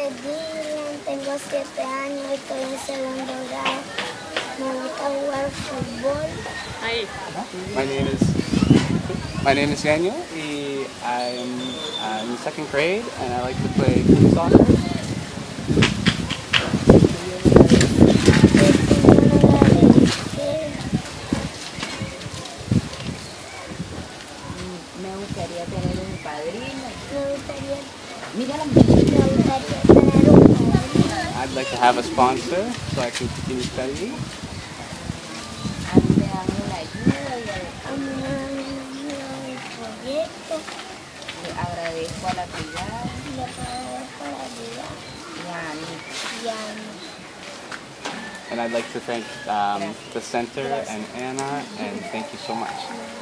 nombre es Dylan, tengo 7 años, estoy en segundo grado. Me gusta jugar fútbol. Ahí. My name is Daniel. I'm in second grade and I like to play team soccer. Me gustaría tener un padrino. Me gustaría Mira, tener un padrino. I'd like to have a sponsor so I can continue studying. a mí me dan una ayuda A mí me dan un proyecto. le agradezco a la privada Le pago por ayudar. y a mí. Y a mí. And I'd like to thank the center and Anna, and thank you so much.